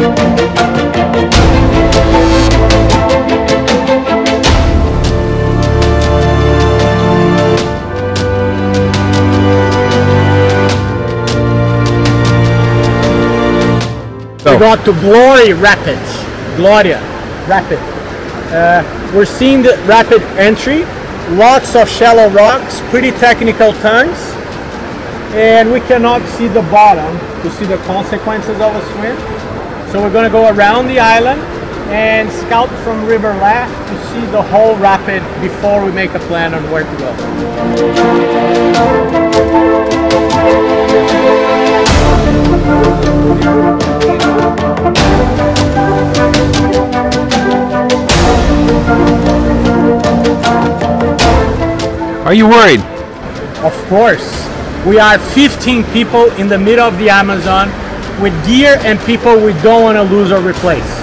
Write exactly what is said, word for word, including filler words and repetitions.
We got to Glory Rapids, Gloria Rapid. Uh, we're seeing the rapid entry, lots of shallow rocks, pretty technical turns, and we cannot see the bottom to see the consequences of a swim. So we're going to go around the island and scout from river left to see the whole rapid before we make a plan on where to go. Are you worried? Of course. We are fifteen people in the middle of the Amazon with gear and people we don't want to lose or replace.